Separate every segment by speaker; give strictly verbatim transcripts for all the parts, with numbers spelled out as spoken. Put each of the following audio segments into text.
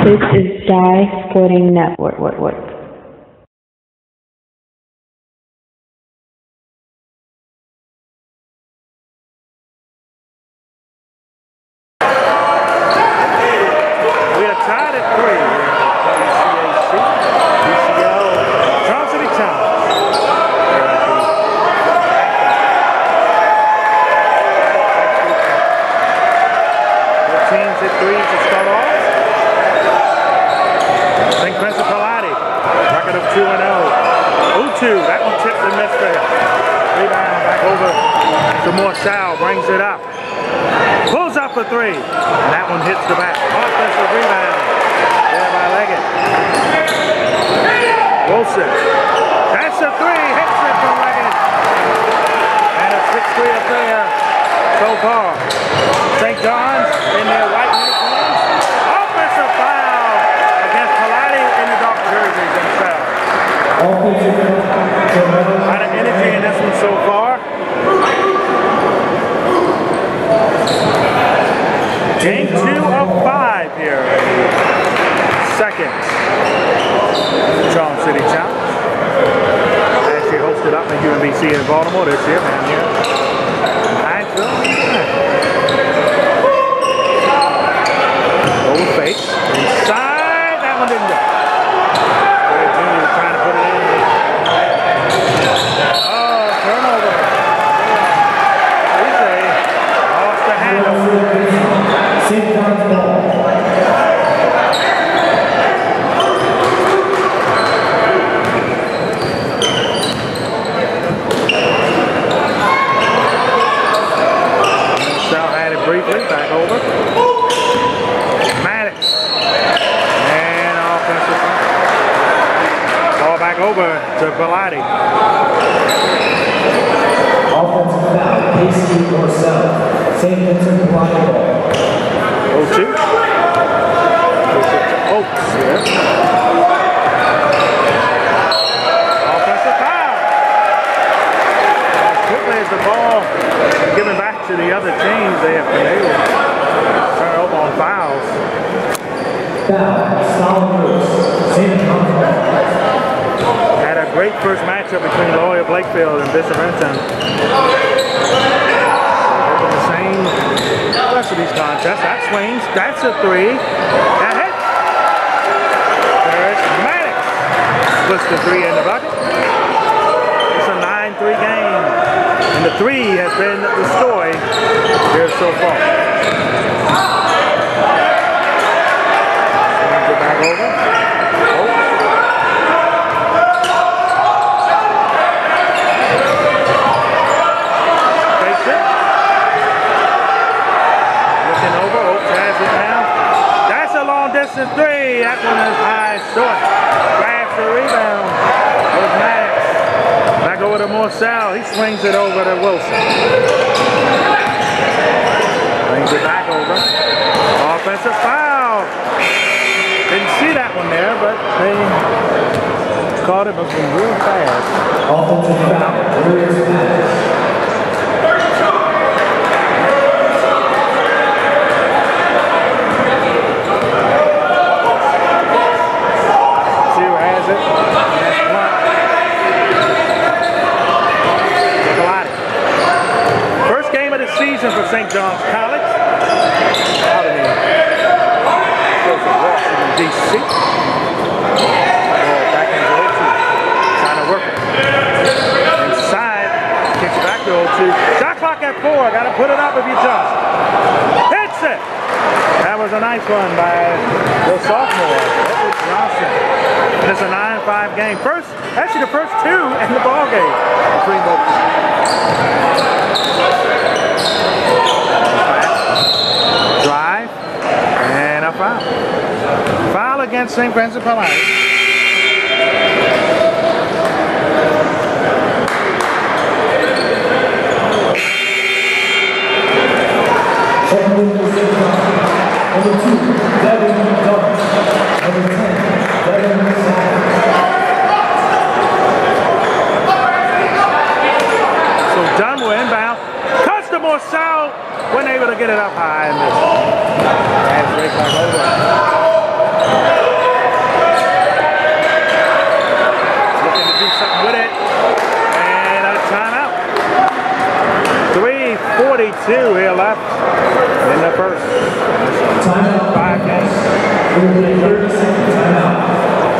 Speaker 1: This is Dye Sporting Network. What, what?
Speaker 2: We are tied at three here at W C A C. D C L, Charles City Town. Both teams hit threes to start off. Saint Vincent Pallotti, record of two and oh. Utu, that one tipped and missed there. Rebound back over to Morsal, brings it up. Pulls up for three, and that one hits the back. Offensive rebound there by Leggett. Wilson, that's a three, hits it from Leggett. And a six three affair so far. Saint John's in their white uniforms. Offensive foul against Palotti in the dark jerseys themselves. A lot of energy in this one so far. Game two of five here. Second. Charles City Challenge. Actually hosted up in U M B C in Baltimore this year, man. Here. Over face. Inside. That one didn't go. Very Junior trying to put it in. Oh, turnover. We say off the handle. Saint John's ball. Sal had it briefly, back over. Maddox. And offensive foul. Ball back over to Pallotti.
Speaker 3: Offensive foul, Casey or Sal. Saint Vincent Pallotti ball.
Speaker 2: oh two. Oaks here. Offensive foul. As quickly as the ball is given back to the other teams, they have been able to turn over on fouls.
Speaker 3: Foul, Solid Bruce, Saint John's.
Speaker 2: Had a great first matchup between Loyola Blakefield and Decemeber. The same rest of these contests. That swings. That's a three. That hits. There's Maddox. Puts the three in the bucket. It's a nine three game. And the three has been the story here so far. Swings it back over. Oh. Distance three, that one is high, short. Grabs the rebound with Maddox. Back over to Morsal. He swings it over to Wilson. Brings it back over. Offensive foul. Didn't see that one there, but they caught it moving real fast.
Speaker 3: Offensive foul, Williams Maddox.
Speaker 2: For Saint John's College out of Washington, D C Back into oh two. Trying to work it. Inside. Kicks it back to oh two. Shot clock at four. Got to put it up if you jump. Hits it. That was a nice one by the sophomore, Edward Johnson. And it's a nine five game. First, actually the first two in the ball game between both teams. Drive and a foul. Foul against Saint Vincent Pallotti.
Speaker 3: Number two, Devin Dunn. Number ten, Devin Sal.
Speaker 2: So Dunn will inbound. Cuts to Morsal when able to get it up high and miss. And break back over. first.
Speaker 3: Timeout.
Speaker 2: Five games.
Speaker 3: We'll play thirty seconds. Timeout.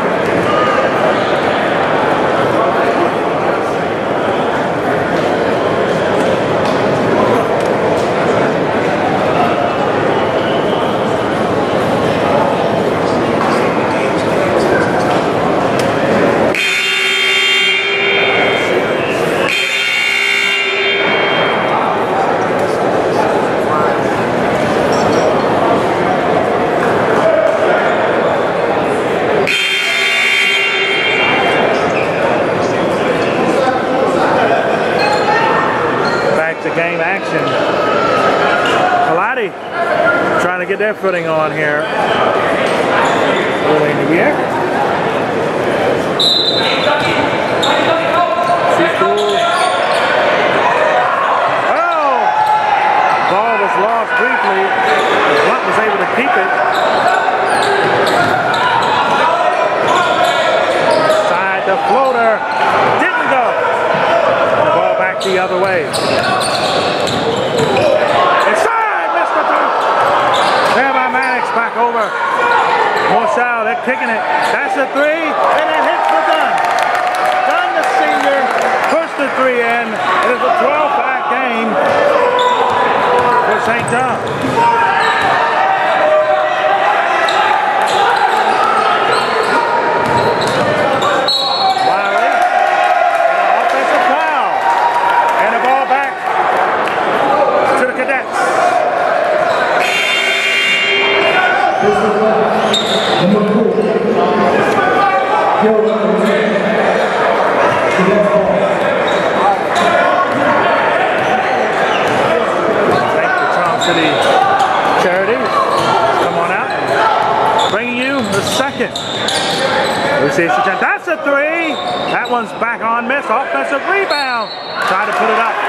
Speaker 2: Game action. Palotti trying to get their footing on here. Early in the year. Oh! Ball was lost briefly. Blunt was able to keep it. Side the floater. Didn't go. Ball back the other way. Inside, missed the dunk. There by Maddox, back over. Morsell, they're kicking it. That's a three, and it hits the dunk. Dunn, the senior, pushed the three in. It is a twelve five game for Saint John. That's a three. That one's back on miss. Offensive rebound. Trying to put it up.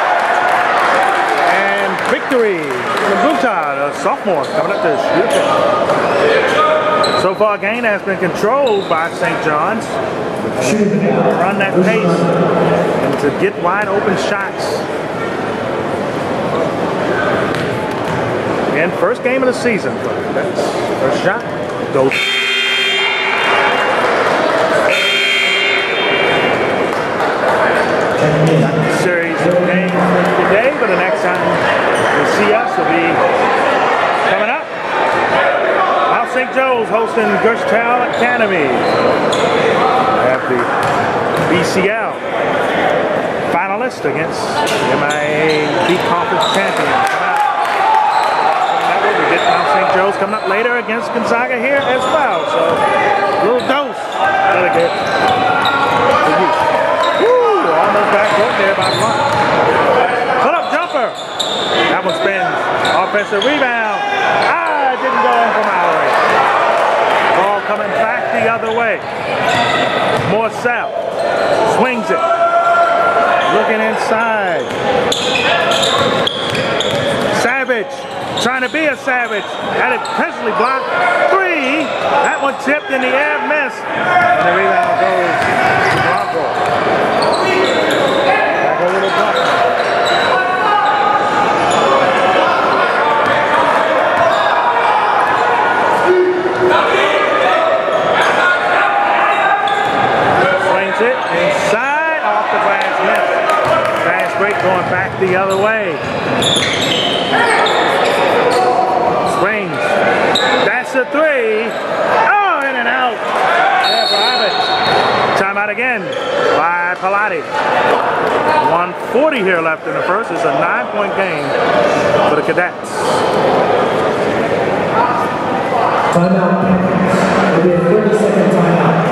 Speaker 2: And victory. Labuta, the sophomore, coming up to shoot it. So far, game has been controlled by Saint John's. Run that pace and to get wide open shots. And first game of the season. First shot goes. Series of games today, but the next time you'll see us will be coming up. Now Saint Joe's hosting Georgetown Academy. We have the B C L finalist against the M I A B Conference champion. We get now Saint Joe's coming up later against Gonzaga here as well. So a little dose. Really good. For you. Almost back court there by Blunt. Put up jumper. That one spins. Offensive rebound. Ah, it didn't go in from Mallory. Ball coming back the other way. Morsell swings it. Looking inside. Savage trying to be a Savage. Had it potentially blocked. Three. That one tipped in the air, missed. And the rebound goes to Blanco. Back over to Blanco. Swings it inside, off the glass, miss. Fast break going back the other way. Swings. That's a three. Oh, in and out. There for Abbott. Timeout again by Palotti. one forty here left in the first. It's a nine-point game for the Cadets.
Speaker 3: Timeout. It'll be a thirty-second timeout.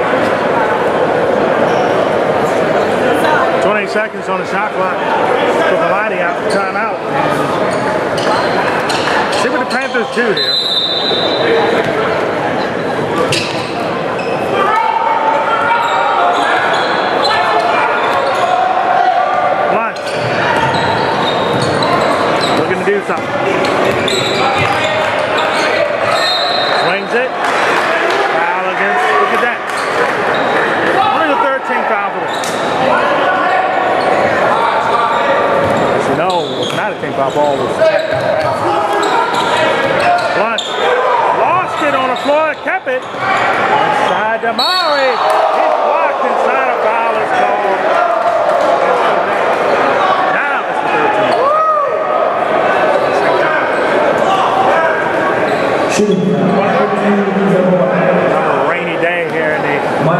Speaker 2: Seconds on the shot clock. put Palotti out for timeout. See what the Panthers do here. Lunch. Looking to do something. Swings it. Foul against the Cadets. Only the third team foul for them. As you know, it's not a team foul ball. Lunch. Lost it on the floor, kept it. Inside to Maury. He's blocked inside, a foul is called. Now it's the third team. Another rainy day here in the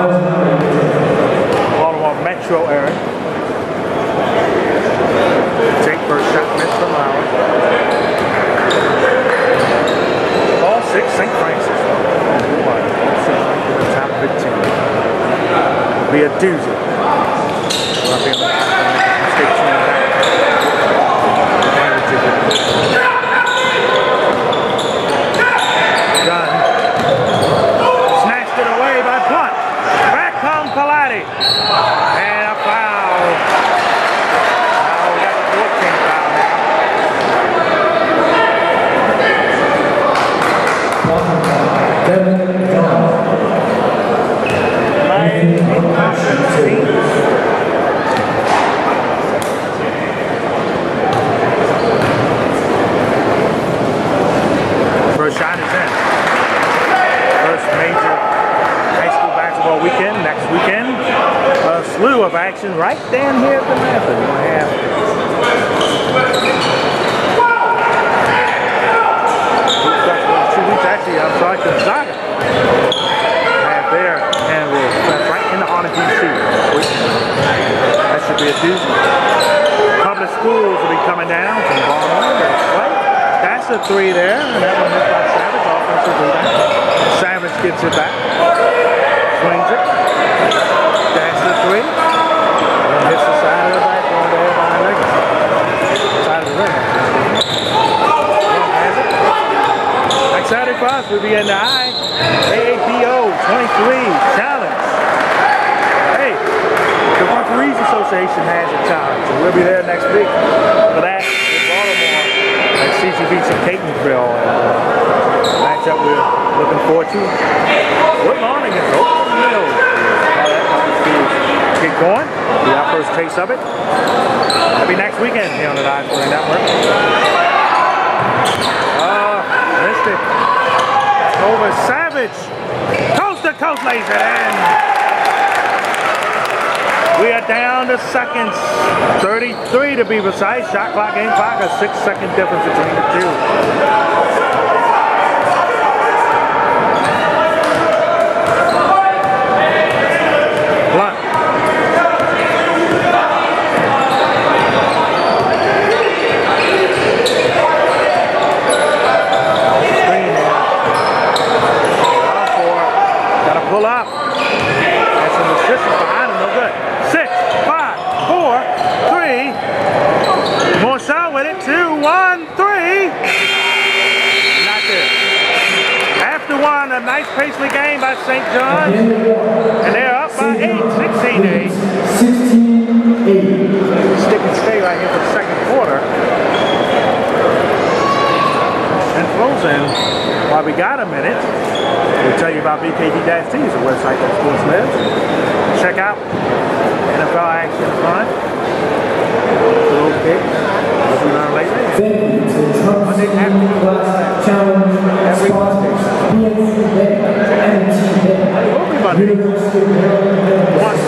Speaker 2: Baltimore metro area. Take first shot, miss from Maury. All six, Saint Francis. All six, the top fifteen. It'll be a doozy. We'll be on the state team back. Done. Snatched it away by Blunt. Back comes Palotti. And a foul. Now we got the fourteenth foul now. First shot is in. First major high school basketball weekend. Next weekend, a slew of action right down here at the marathon. We're going to have two weeks actually. I'm sorry, Gonzaga. Have their annual fest right in the honor D C. That should be a doozy. Public schools will be coming down from Baltimore. That's a three there, and that one hit by Savage, offensive rebound. Savage gets it back, swings it. That's the three. And hits the side of the back one there by Legacy. Side of the rim. Has it. Next Saturday for us, we'll be in the I A A P O twenty-three challenge. Hey, the Referees Association has a challenge, and we'll be there next week for that in Baltimore. At C C B C Catonsville, and uh, matchup we're looking forward to. Woodlawn against Oakland Mills. Get going. Be our first taste of it. That'll be next weekend here on the Live Scoring Network. Uh, missed it. Over Savage. Coast to coast lays it in. We are down to seconds, thirty-three to be precise. Shot clock, game clock, a six second difference between the two. Blunt. Screen there. Gotta pull up. And some assistance behind him, no good. Six, five, four, three. Morcell with it. Two, one, three. Not there. After one, a nice Paisley game by Saint John's. And they're up by eight, sixteen to eight.
Speaker 3: sixteen eight.
Speaker 2: Stick and stay right here for the second quarter. And flows in. While we got a minute, we'll tell you about B K D T, is a website that sports lives. Check out N F L action front. Little kicks. As we learned lately. Monday afternoon
Speaker 3: Challenge
Speaker 2: every Monday. Monday. Once.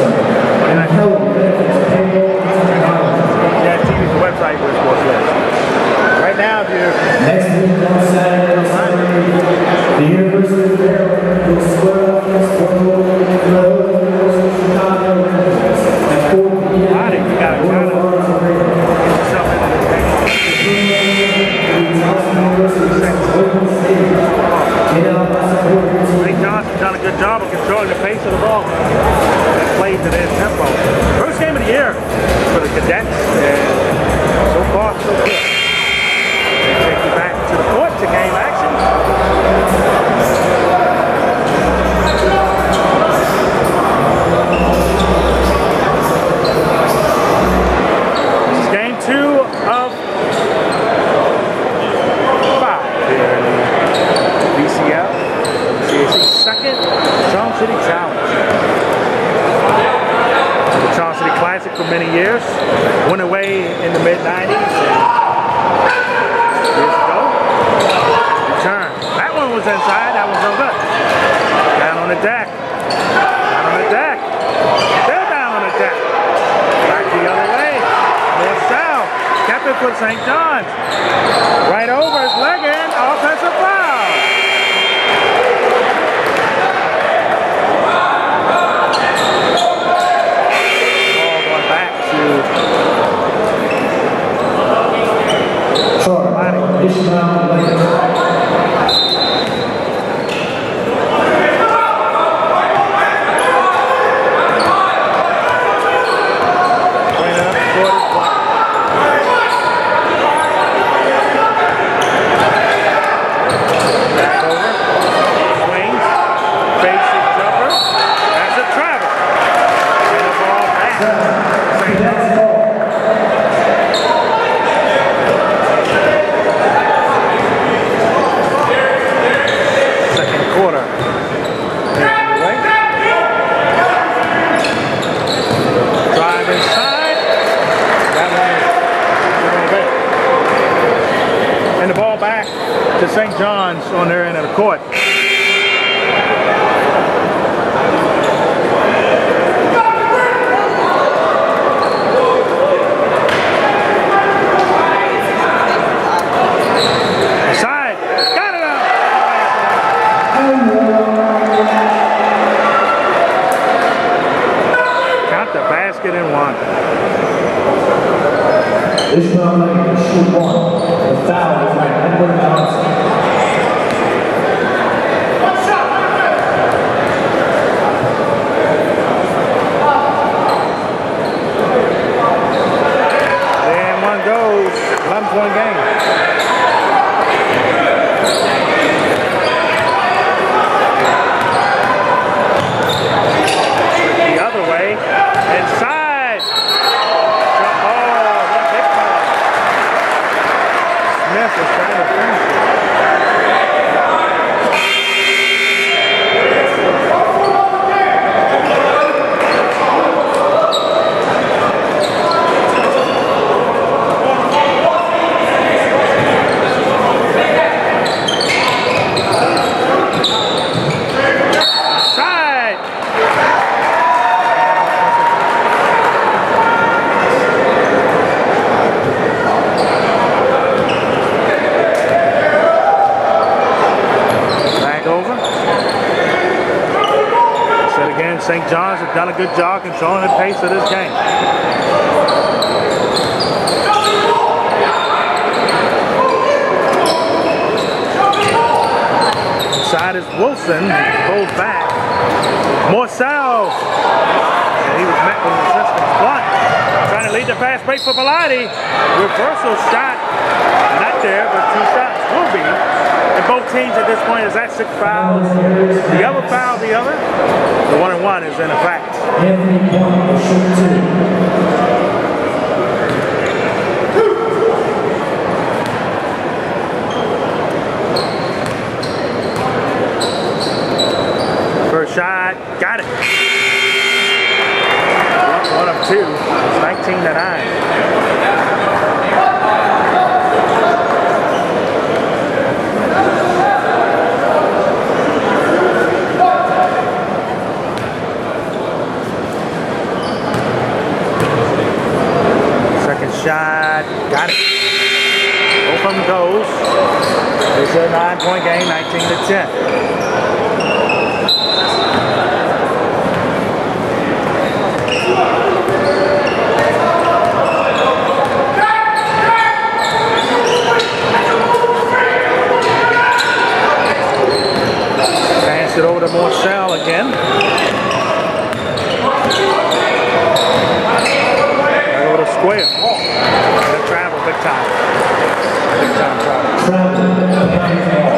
Speaker 2: Yeah, T V's a website where sports lives. Right now, if you're
Speaker 3: next week on Saturday, the University of Maryland will square off against Chicago at four P M
Speaker 2: Body, you got to kind of yourself into the game. Saint John's has done a good job of controlling the pace of the ball. They played to their tempo. First game of the year for the Cadets. And of five here in V C L. W C A C second, Charles City Challenge. The Charles City Classic for many years. Went away in the mid nineties. Years ago. Return. That one was inside. That was no good. Down on the deck. Down on the deck. Still down on the deck. Back the other way. More south. Kept it for Saint John's. Right over his leg in. Offensive foul. Ball going back to
Speaker 3: Sorry, Ishmael.
Speaker 2: to Saint John's on their end of the court. Side, got it out. Count the basket and one.
Speaker 3: This round is shoot one. The foul is by Edward Johnson.
Speaker 2: And one goes. eleven point game. The other way. Inside. Jump ball. One big ball. Smith is trying to finish it. Side. Back over. Said again, Saint John's have done a good job controlling the pace of this game. Side is Wilson, pulled back. Morcel. And he was met with resistance. Blunt trying to lead the fast break for Palotti. Reversal shot. Not there, but two shots will be. And both teams at this point is at six fouls. The other foul, the other. The one and one is in effect.
Speaker 3: Anthony Point will shoot two.
Speaker 2: First shot, got it. One of two. It's nineteen to nine. Second shot, got it. Both of them goes. It's a nine-point game, nineteen to ten. Pass it over to Morcel again. Right over to Square. Gonna travel big time. Big time travel.
Speaker 3: Travel.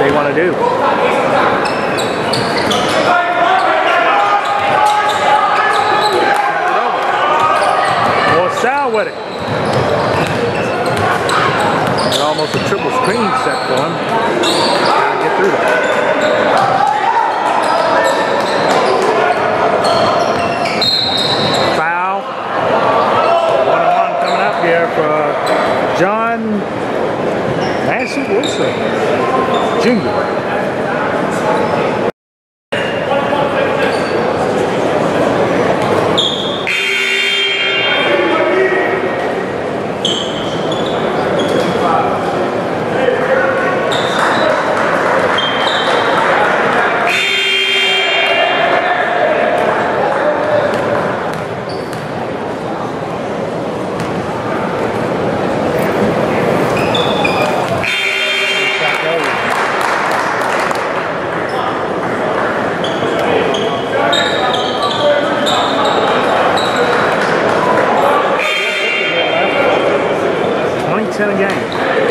Speaker 2: they want to do. Or Sal with it. Almost a triple screen set for him. Gotta get through that. Foul. One on one coming up here for John Nancy Wilson Junior ten a game.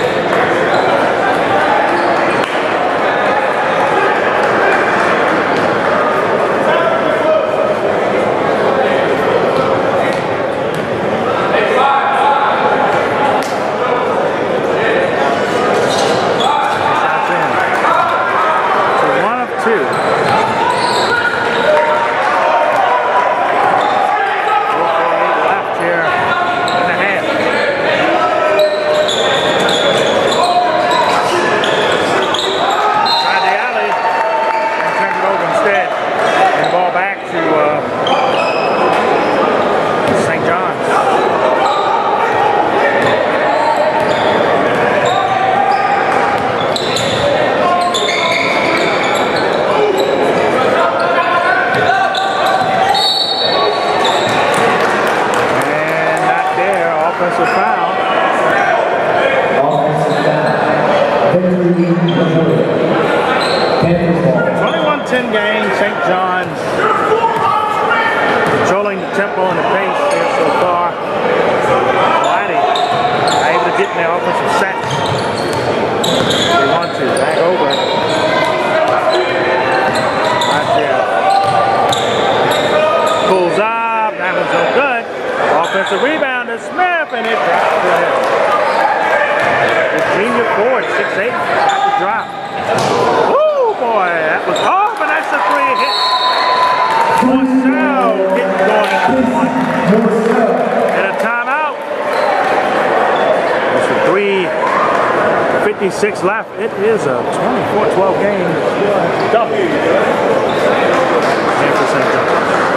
Speaker 2: twenty-one ten game, Saint John's controlling the tempo and the pace here so far. Pallotti able to get in their offensive sets. They want to. Back over. Right there. Pulls up. That was no good. Offensive rebound to Smith, and it drops to him. The junior forward, six eight, got the drop. Woo, boy, that was off, and that's a three hit. Marcel getting going at this point. And a timeout. It's a three fifty-six left. It is a twenty-four twelve game. Double. Game for Saint John.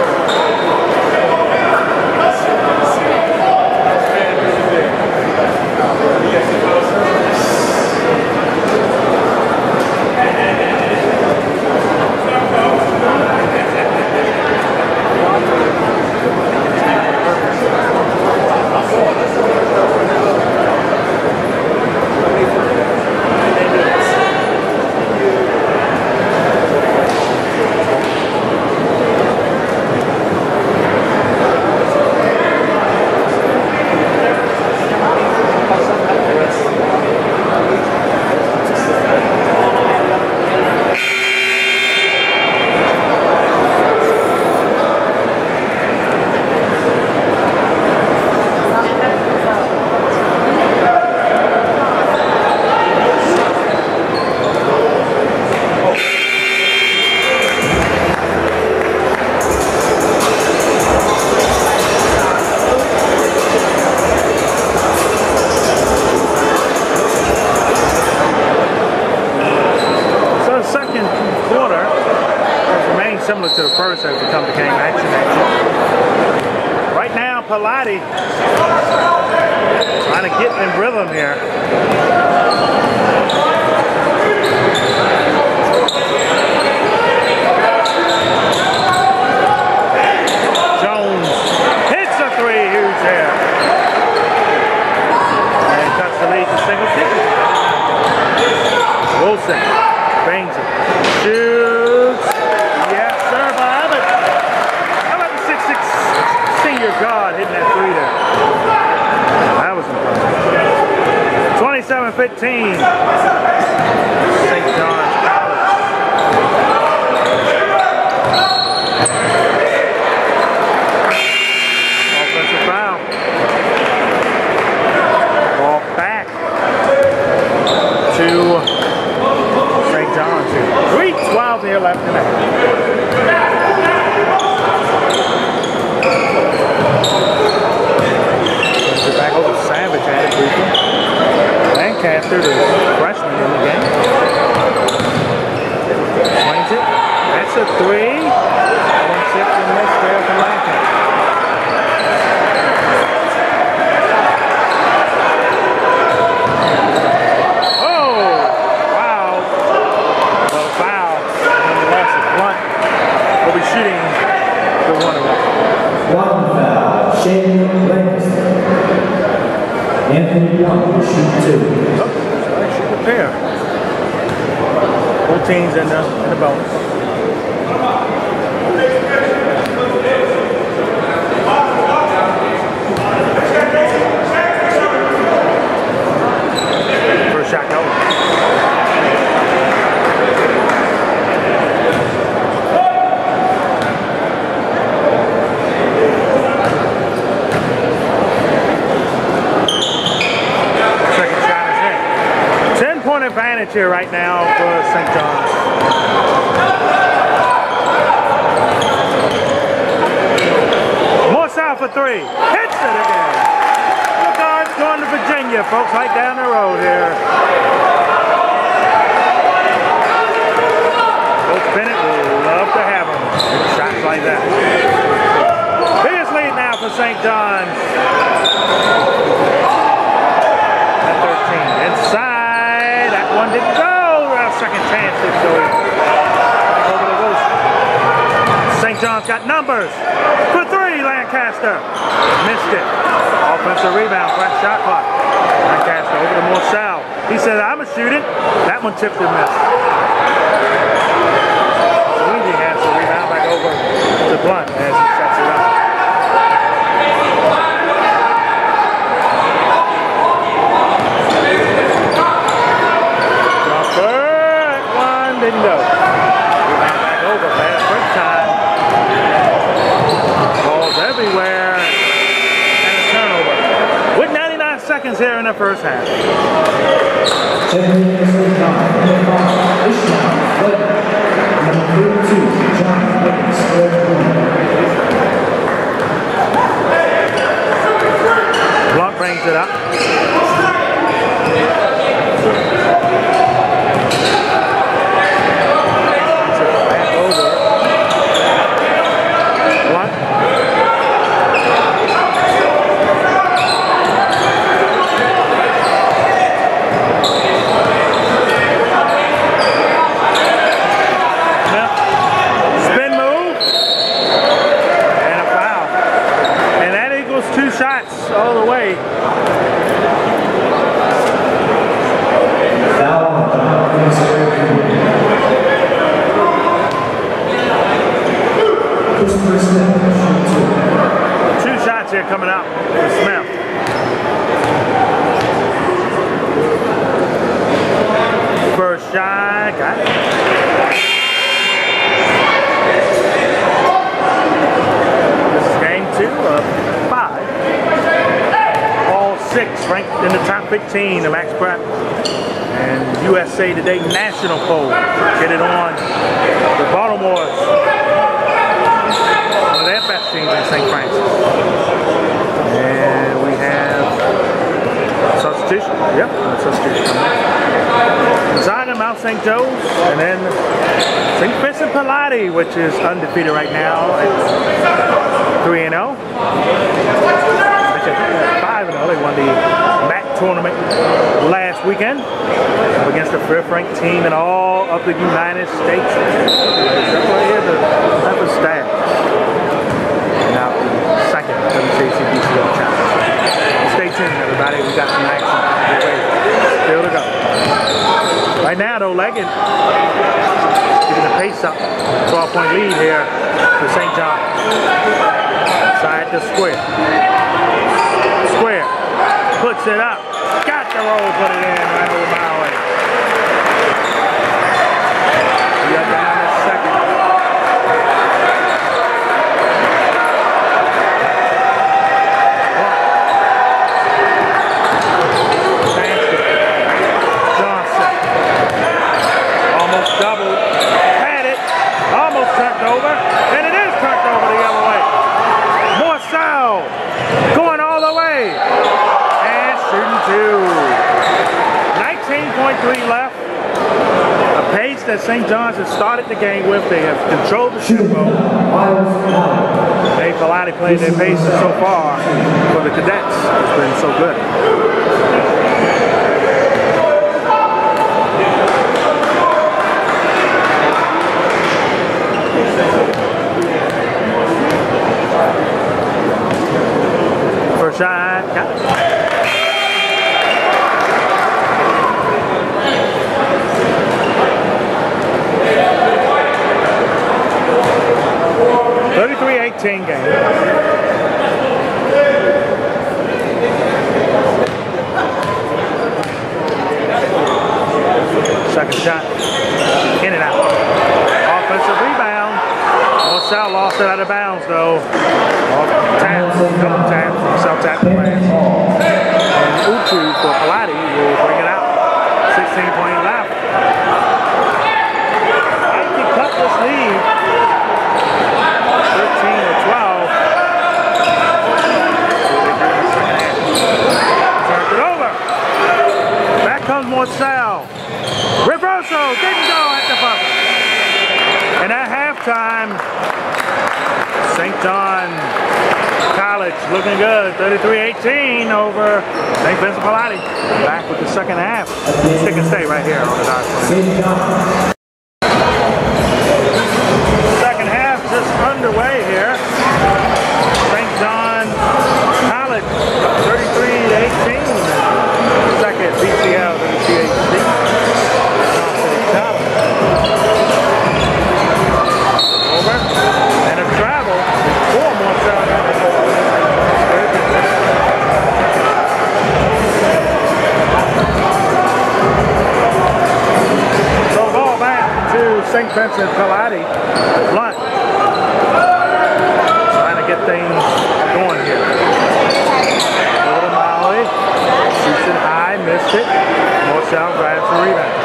Speaker 2: Similar to the first as become became action action. Right now, Palotti trying to get in rhythm here. Jones hits a three, huge there. And cuts the lead to single digits. Wilson bangs it. Shoots. Senior guard hitting that three there. That was impressive. twenty-seven fifteen. Saint John's Offensive foul. Ball back to Saint John's here. three twelve here left in it. Back over Savage had it briefly. Lancaster, the freshman in the game. Swings it. That's a three. One six and miss there for Lancaster. Oh! Wow. Well, foul. Nonetheless, the blunt will be shooting the one away.
Speaker 3: One foul. Shane Lancaster. Anthony one, shoot two.
Speaker 2: Oh, sorry, shoot a pair. Both teams in the, in the bonus. First shot goes. Advantage here right now for Saint John's. More south for three. Hits it again. Look out, it's going to Virginia, folks, right down the road here. Coach Bennett will love to have him. Shots like that. Biggest lead now for Saint John's. At thirteen. Inside. One didn't go. Second chance to go over the roof. Saint John's got numbers for three. Lancaster missed it. Offensive rebound. Fresh shot clock. Lancaster over to Morsell. He said, "I'm a shooting." That one tipped and missed. Easy has the rebound back over to Blunt as he sets it up. Didn't go. Rebound back over. Fast break time. Balls everywhere. And a turnover. With ninety-nine seconds here in the first half.
Speaker 3: Ten minutes of time. This shot, number thirty-two, John Evans,
Speaker 2: Blunt brings it up. All the way. Two shots here coming out for Smith. First shot, got it. This is game two of five. Six, ranked in the top fifteen, the Max Prep and U S A Today national poll. Get it on the Baltimore's, one of their best teams in Saint Francis. And we have substitution. Yep, substitution. Gonzaga, Mount Saint Joe's, and then Saint Vincent Palotti, which is undefeated right now at three and oh. five and oh. They won the M A C tournament last weekend against the fifth ranked team in all of the United States. Except right here, the Memphis Staff. Now, second W C A C B C L Challenge. Stay tuned, everybody. We got some action. Still to go. Right now, though, Leggett getting the pace up. twelve point lead here for Saint John. Side to square. Square. Puts it up. Got the roll. Put it in right over my way. We are down to second. that Saint John's has started the game with. They have controlled the tempo. They Pallotti played their pace so far for the Cadets. It's been so good. First shot, got it. thirty-three eighteen game. Second shot, in and out. Offensive rebound. Marcel lost it out of bounds though. Off taps, double taps, self tap the play. And Utu for Pallotti will bring it out. sixteen point left. I can cut this lead. thirteen to twelve. Turns it over. Back comes Marcel. Reverso didn't go at the buzzer. And at halftime, Saint John College looking good. thirty-three eighteen over Saint Vincent Pallotti. Back with the second half. Stick and stay right here on the dot. Second half just underway here. Saint John College thirty-three to eighteen. Second B C L W C A C. Over and a travel for Marcel. So ball back to Saint Vincent Pallotti. Blunt trying to get things going here. Little Molly shoots it high, missed it. Marcel grabs the rebound.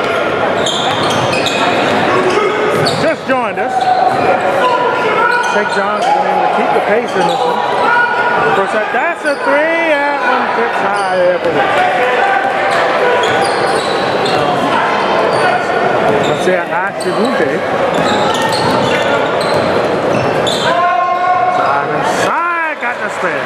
Speaker 2: Just joined us. Saint John's been able to keep the pace in this one. First shot, that's a three. That one tips high there for this. Let's see how Achibunte. Side and side, got the spin.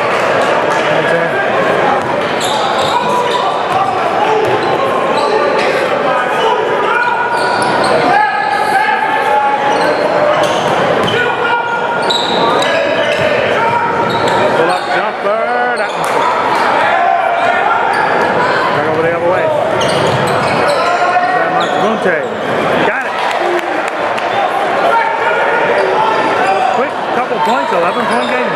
Speaker 2: Got it. Quick couple points, eleven point game.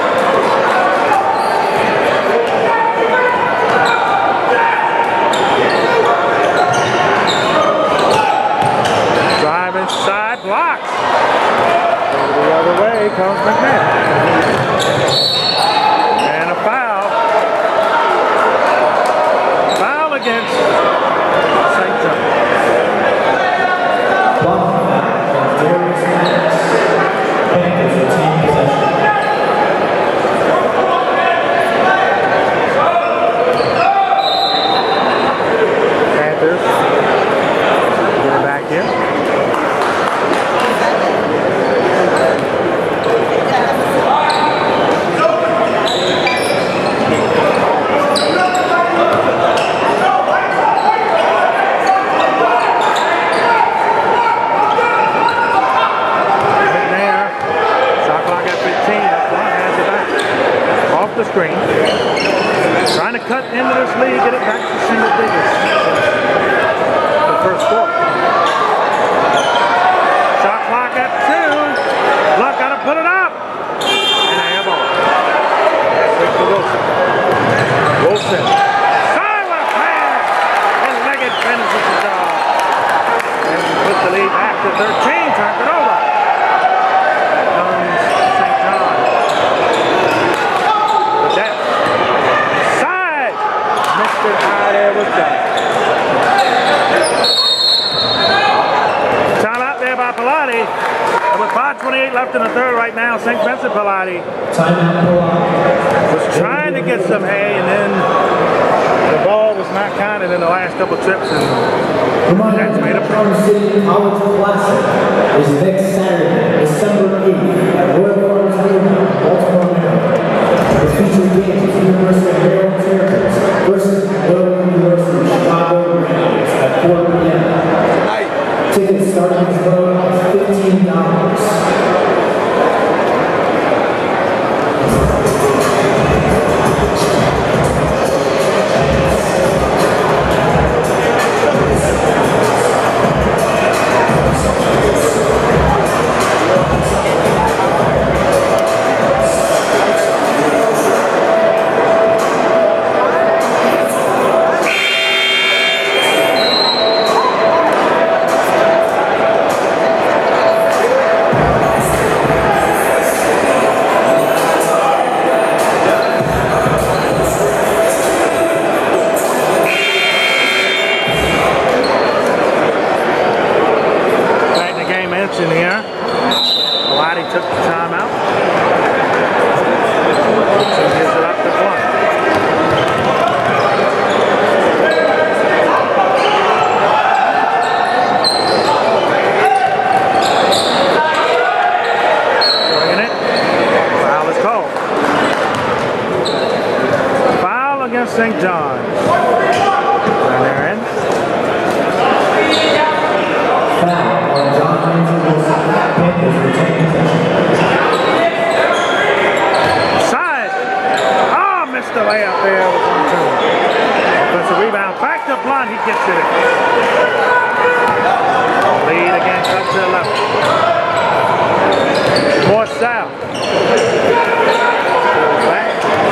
Speaker 2: Drive inside, blocks. Go the other way comes McMahon. And a foul. Foul against Saint John. Panthers get it back in. The screen, trying to cut into this lead, get it back to single digits. The first quarter. Shot clock at two. Luck got to put it up. And a air ball. Quick to Wilson. Wilson. Sidewalk pass. And Leggett finishes the job. And put the lead back to thirteen. Turn it over. Timeout there by Pallotti. And with five twenty-eight left in the third right now, Saint Vincent Pallotti was trying to get some hay, and then the ball was not got counted in the last couple trips, and
Speaker 3: Reminder,
Speaker 2: that's made
Speaker 3: the
Speaker 2: up.
Speaker 3: Farm City College Classic is next Saturday, December eighth, at Royal Farms Arena, Baltimore, Maryland. It features games of University of Maryland Terrapins versus Loyola University Chicago Rams at four p m Tickets starting at fifteen dollars.
Speaker 2: In here, Palotti took the timeout. Vincent gives it up to Blunt. Bringing it. Foul is called. Foul against Saint John's. And they're in. Side. Oh, missed the layup there with one two. Offensive rebound. Back to Blunt. He gets it. Lead again. Cut to eleven. More south. Back.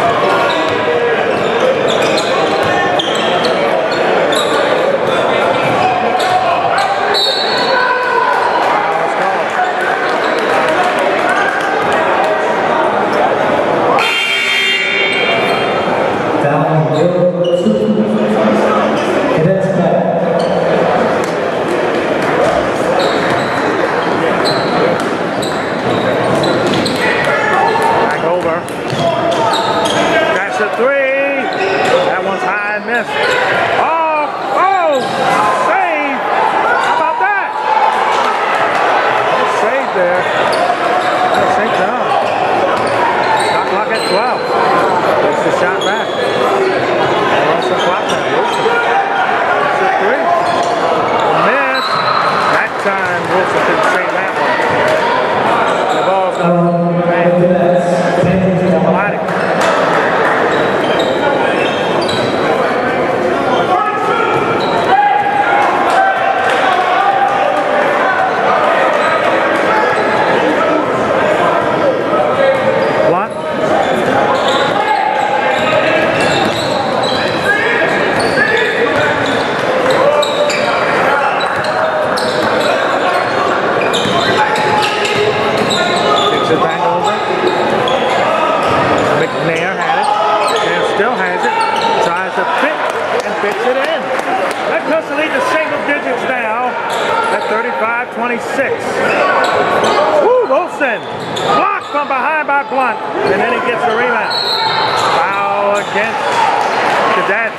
Speaker 2: twenty-six. Woo, Wilson. Blocked from behind by Blunt. And then he gets the rebound. Foul against Cadets.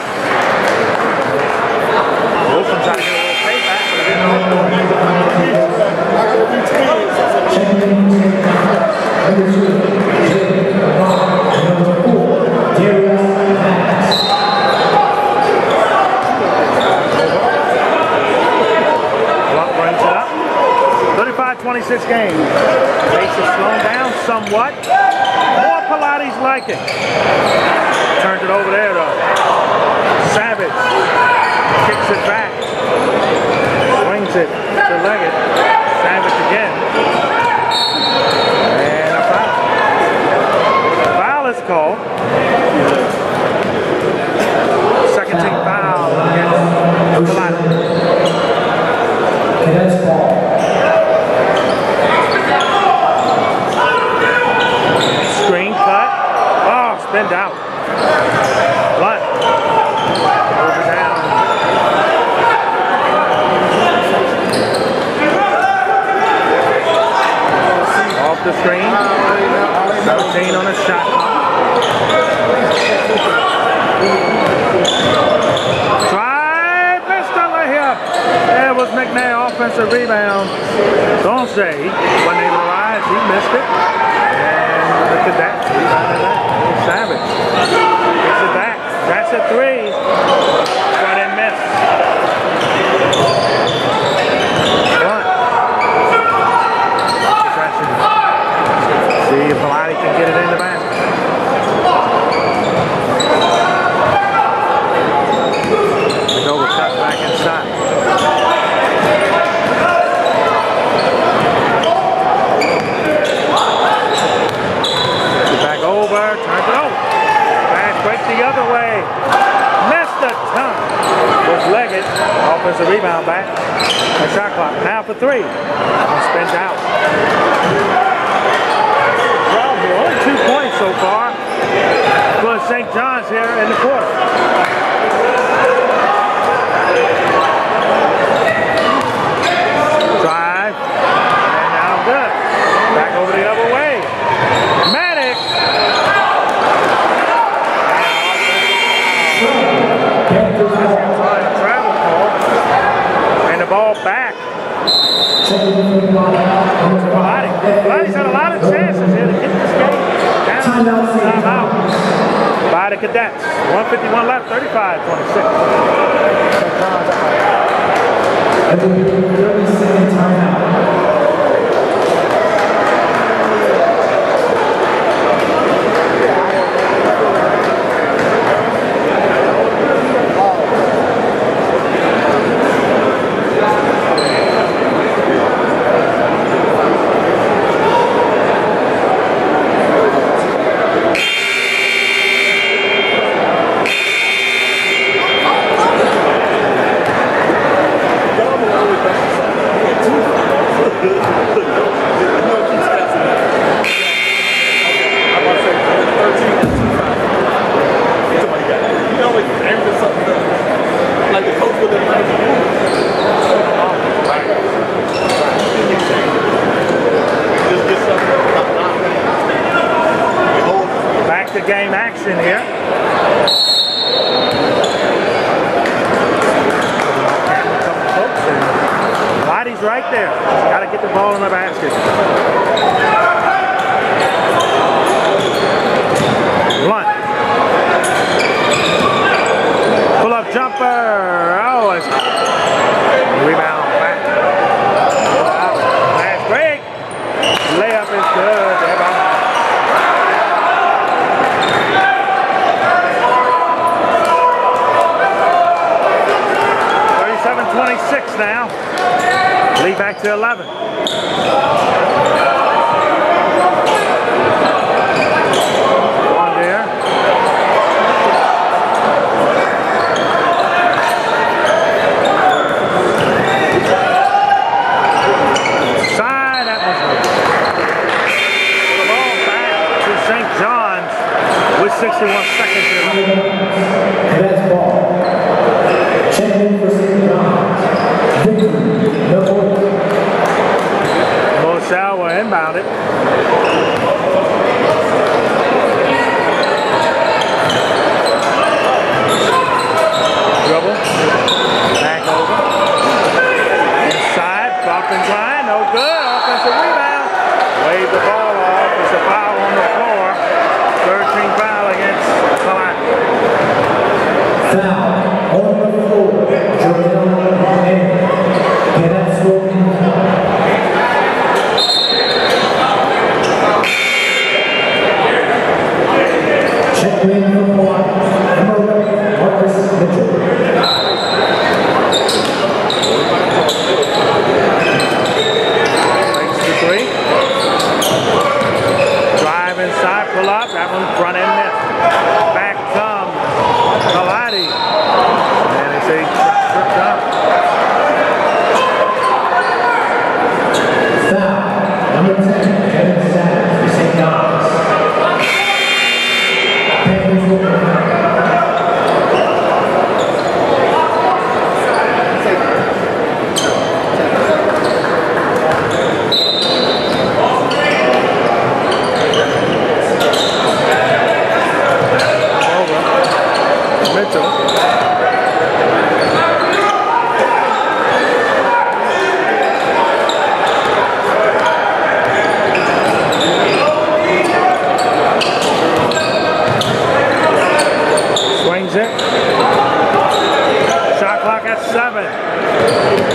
Speaker 2: Wilson trying to get a little payback, but it thirty-five twenty-six game. Pace has slowed down somewhat. More Palotti's like it. Turns it over there though. Savage kicks it back. Swings it to Leggett. Savage again. And a foul. Foul is called. Second team foul against Palotti.
Speaker 3: Cadets ball.
Speaker 2: Screen cut. Oh, spinned out. Blunt. Over down. There was McNair, offensive rebound. Don't say he wasn't able to rise. He missed it. And the Cadets rebounded that. Savage. Gets it back. That's a three. But it missed. Blunt. See if Palotti can get it in the basket. The over cut back inside. Back over, turns it over. Pass break the other way. Missed the tongue. Was Leggett. Offensive rebound back. And shot clock. Now for three. And spins out. Well, only two points so far for Saint John's here in the quarter. Drive. And now good. Back over the other way. Maddox. Travel call. And the ball back. Palotti. Palotti's had a lot of chances here to get this game down. Time out by the Cadets. one fifty-one left, thirty-five twenty-six.
Speaker 3: thirty second timeout.
Speaker 2: Game action here. Palotti's right there. Got to get the ball in the basket. Blunt. Pull up jumper. Oh, it's rebound back. Last break. Layup is good. twenty-six now. Lead back to eleven. One there. Side, that one's good. The ball back to Saint John's with sixty-one seconds remaining.
Speaker 3: Cadets ball. Check in for Saint John's. Victory, no point.
Speaker 2: Moselle will inbound it.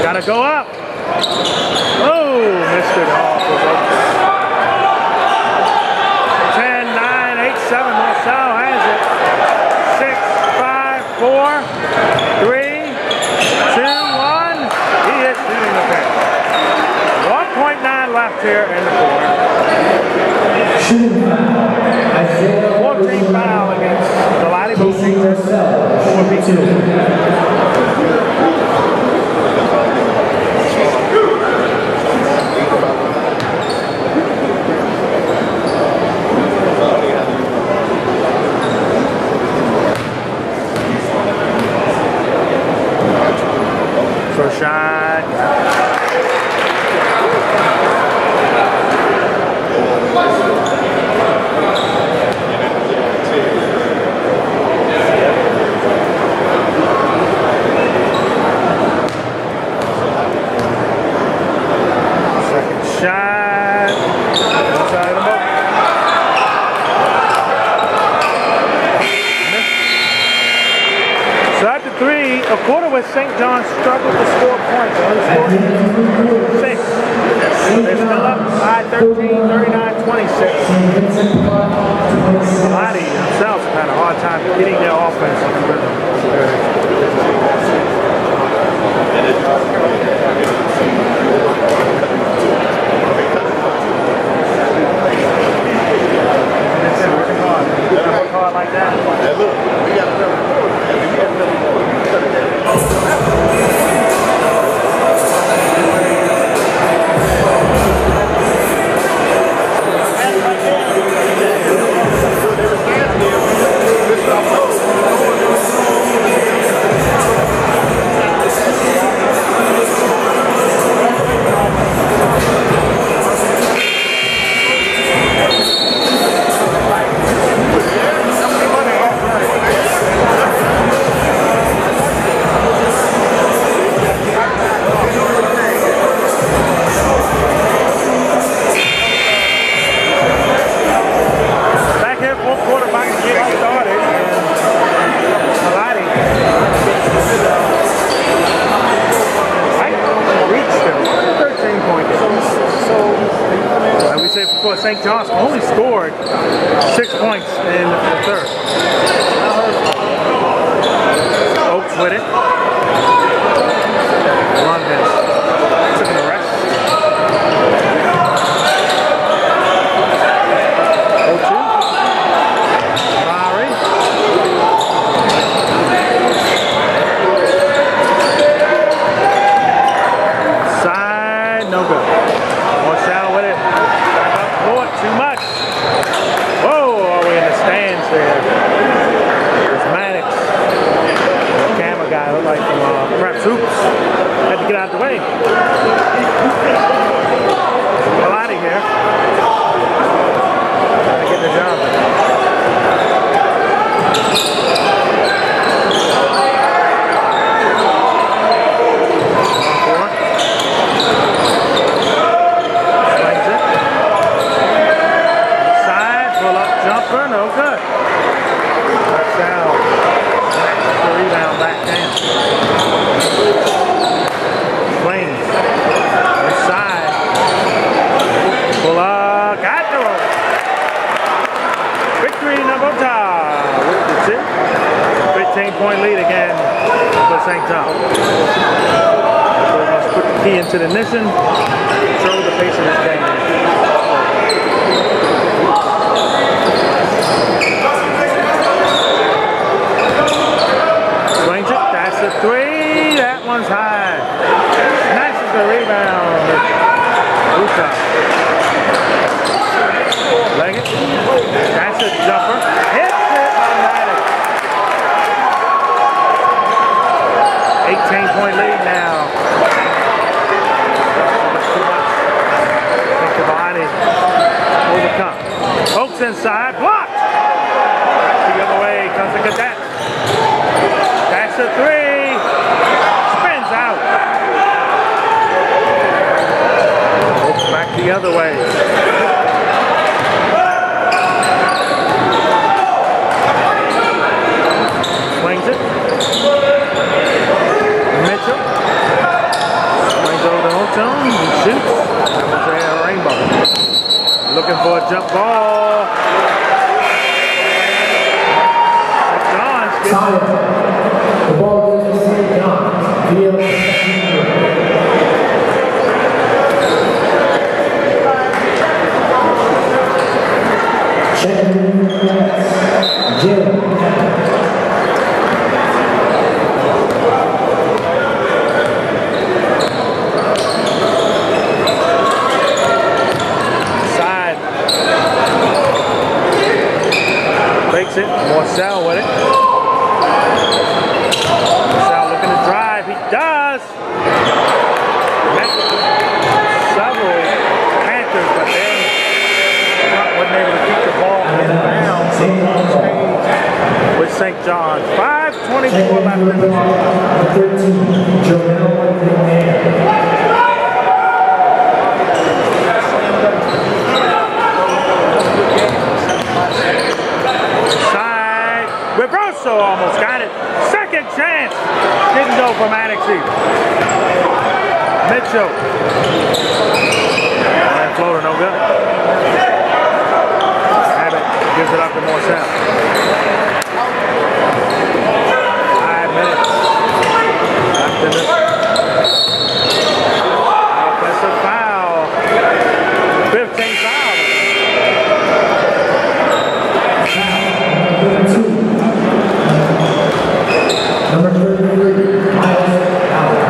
Speaker 2: Gotta go up. Oh, missed it off. ten, nine, eight, seven. Marcel has it. six, five, four, three, two, one. He is shooting the pin. one point nine left here in the quarter. fourteen foul against Pallotti. Both teams are four v two. First shot. Second shot. Inside the boat. So after three, a quarter with Saint John struggled to score points. Only scored six. They're still up by thirteen, thirty-nine, twenty-six. Palotti themselves have had a hard time getting their offense on the rhythm. It's working hard. You gotta work hard like that. Hey, look, we gotta do it. Saint John's only scored six points in the third. Oaks with it. London took an arrest. oh two. Lowry. Side, no good. Marcel with it. Too much. Whoa, are we in the stands there? There's Maddox. The camera guy looked like from uh, Preps Hoops. Had to get out of the way. Palotti here. Trying to get the job done. Jumper, no good. Marcel. The rebound back down. Flames. Inside. Pull up. Got the roll. Victory number five with the two. fifteen point lead again for Saint John. So we must put the key into the ignition. Control the pace of this game. Swings it, that's the three, that one's high. Snatches the rebound. Uta. Leg it, that's a jumper. Hits it on Maddox. eighteen point lead now. Too much. I think the body overcome. Oaks inside, blocked. The other way comes the Cadets. That's a three. Spins out. Oaks back the other way. Swings it. Mitchell. for a jump ball. Saint John's
Speaker 3: Time. The ball goes to Saint John's via the second period. Checking in the Cadets. Jim.
Speaker 2: It. Marcel with it. Marcel looking to drive. He does. Several Panthers, but then wasn't able to keep the ball in bounds with Saint John's. five twenty-four left in the game.
Speaker 3: thirteen, Joel McMahon.
Speaker 2: Reverso almost got it. Second chance. Didn't go for Maddoxy. Mitchell. That floater no good. Abbott gives it up to Morcell. Five minutes left in this. Offensive foul. fifteen foul.
Speaker 3: Number thirty-three, Miles Allen.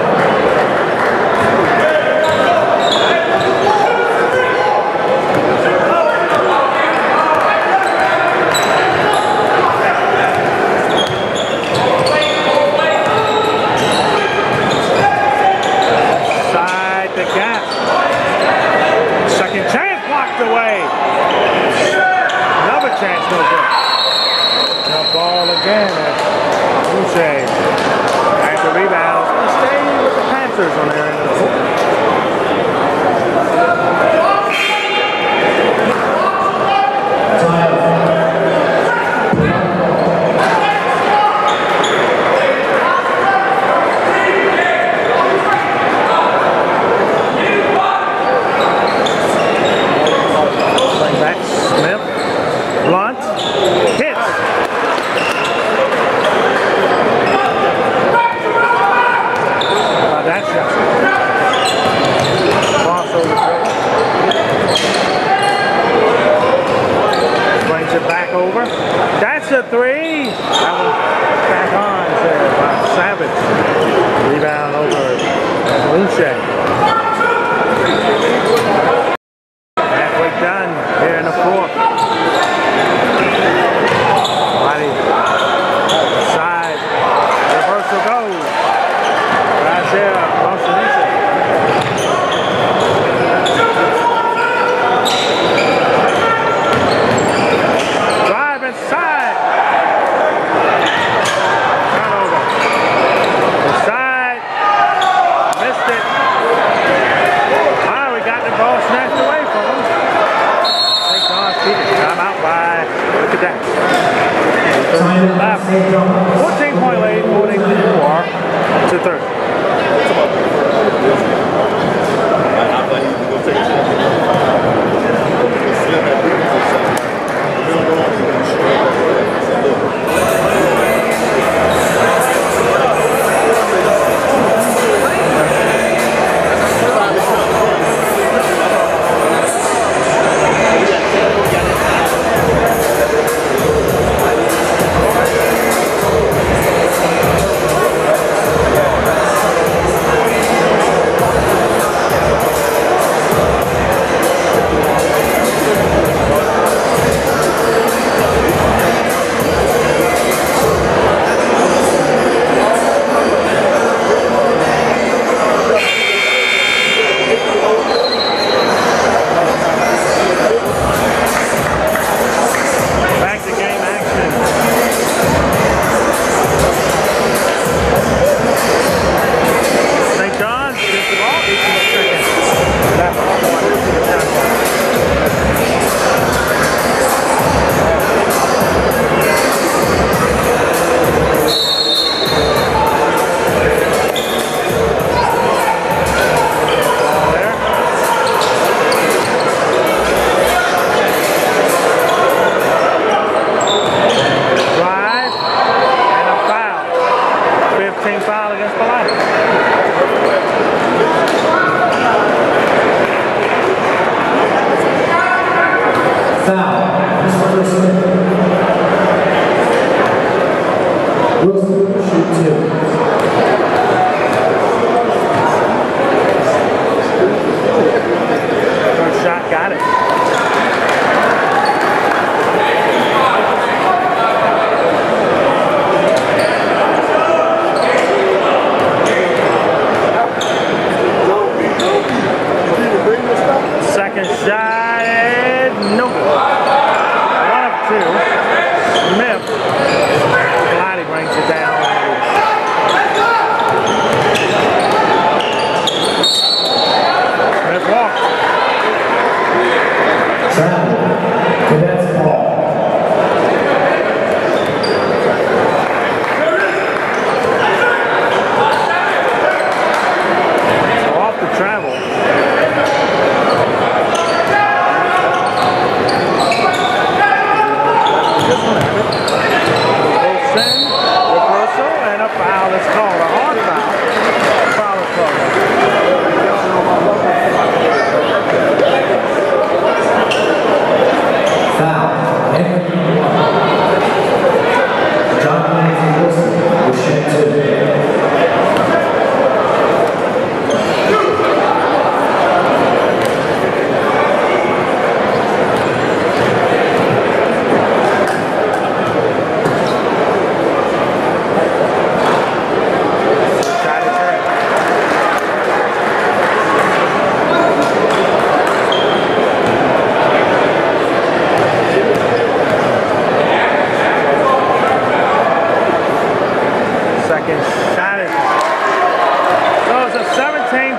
Speaker 2: Side the gap. Second chance blocked away. Another chance, no good. Jump ball again. Boucher. And the rebound. Stay with the Panthers on their end of the court. Bring back Smith. Blunt. Hits. That shot. Crossover. Brings it back over. That's a three. That one back on there by Savage. Rebound over Boucher. Halfway done here in the fourth. Body. Side. Reversal goes. Right there, Varsity. Drive inside. Turnover. Inside. Missed it. Wow, we got the ball snatched away from him. Saint John's keep it. Time out by the Cadets. fourteen point lead, forty-four to thirty.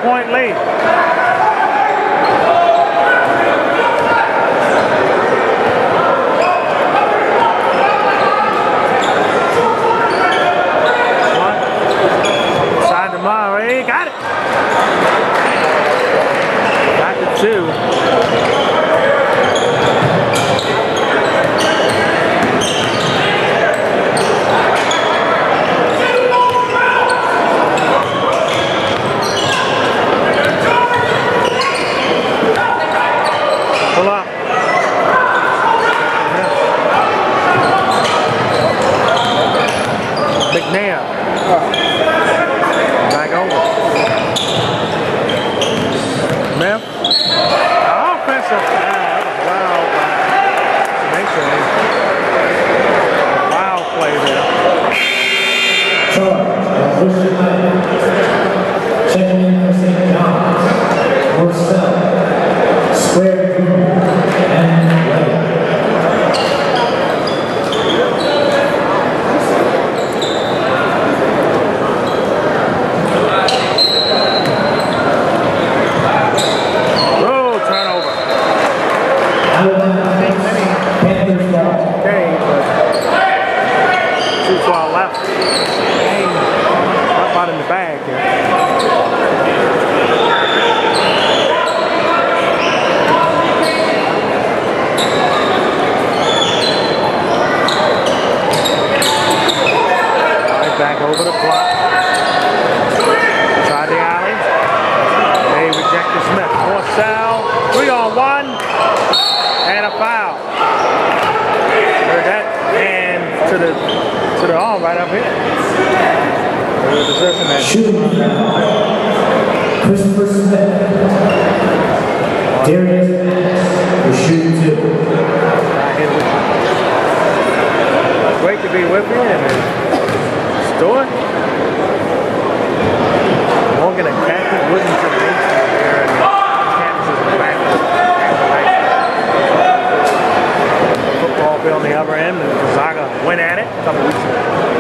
Speaker 2: point lead. Side to Murray, got it. Back to two. Pull up. McNair. Back over. Smith. Offensive. Wow. Wow play there.
Speaker 3: Checking in for Saint John's. Marcel. Square and right.
Speaker 2: Oh, turnover.
Speaker 3: Panthers ball.
Speaker 2: Okay, but too far left. Up out in the bag here. Back over the block. Tried the alley. They rejected Smith. Marcel, three on one. And a foul. Heard that. And to the to the arm right up here. The position that
Speaker 3: Shooting. Christopher Smith. Darius is shooting two.
Speaker 2: Great to be with you. And Stewart, Morgan and Kathy Woodington there, and Kansas is in the back. Football field on the other end, and Gonzaga went at it a couple weeks ago.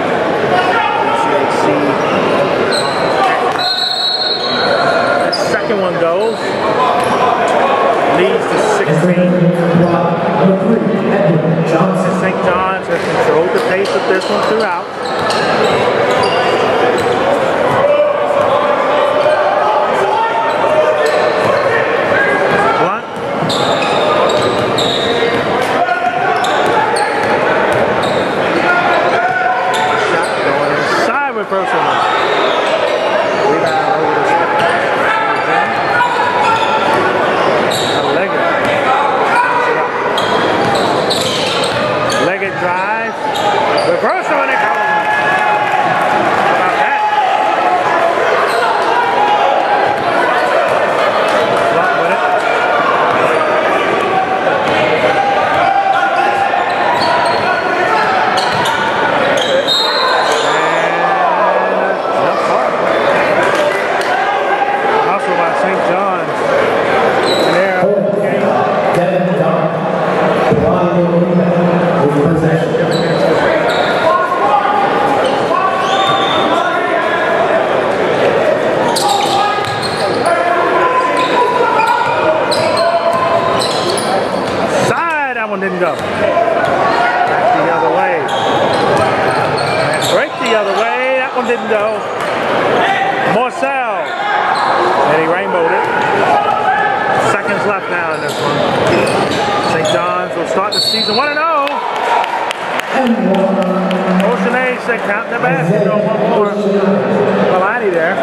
Speaker 2: Second one goes, leads to sixteen. Saint John's has controlled the pace of this one throughout. Blunt. Shot going inside with Person. Rebound over the step. Leggett. Leggett drive. Reversal and it goes. Didn't go. Back the other way. And break the other way. That one didn't go. Marcel. And he rainbowed it. Seconds left now in this one. Saint John's will start the season one and oh. Ocean A said count the basket. Go one more. Palotti there.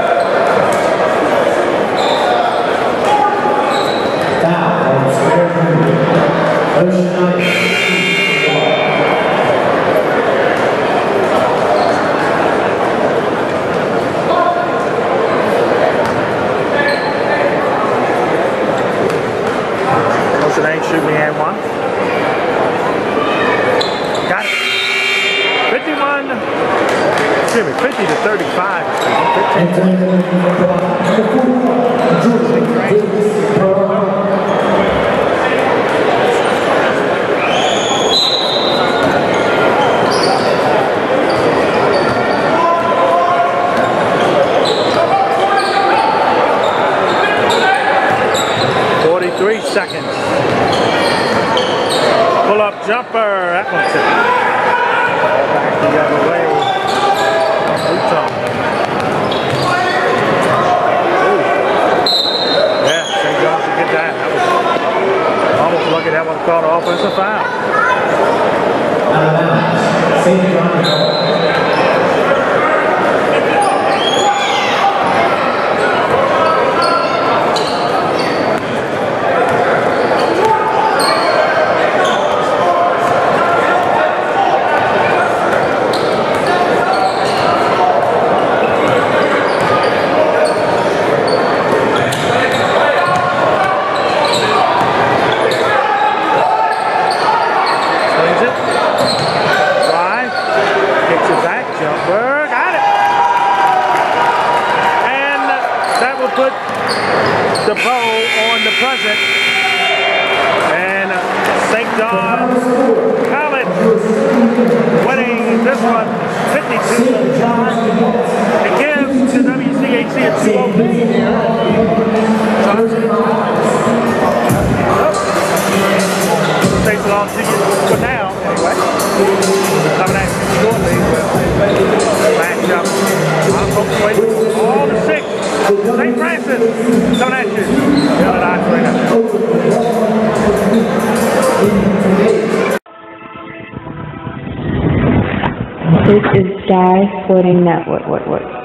Speaker 2: Ocean A shoot me and one. Got it. fifty-one. Excuse me, fifty to thirty-five. seconds. Pull up jumper. That one's it. Back the other way. Utah. Ooh. Yeah, Saint John's to get that. That was almost lucky that one called an offensive foul.
Speaker 3: Saint John's.
Speaker 2: The bow on the present, and Saint John's College winning this one fifty-two. It gives the W C A C a two oh lead here. Takes a long to get for now, anyway. Coming at you shortly with match up. A lot of folks waiting all the six. Saint Francis coming at you.
Speaker 1: This is Sky Sporting Network. What, what?